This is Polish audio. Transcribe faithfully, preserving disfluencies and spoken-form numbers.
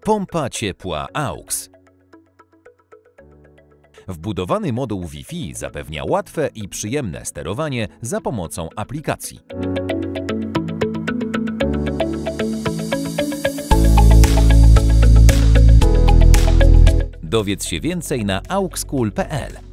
Pompa ciepła A U X. Wbudowany moduł Wi-Fi zapewnia łatwe i przyjemne sterowanie za pomocą aplikacji. Dowiedz się więcej na auxcool kropka p l.